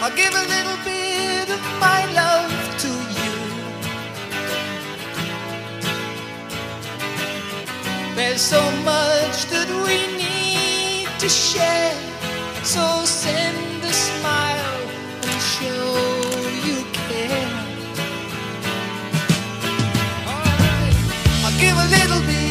I'll give a little bit of my love to you. There's so much that we need to share, so send a smile and show you care. All right. I'll give a little bit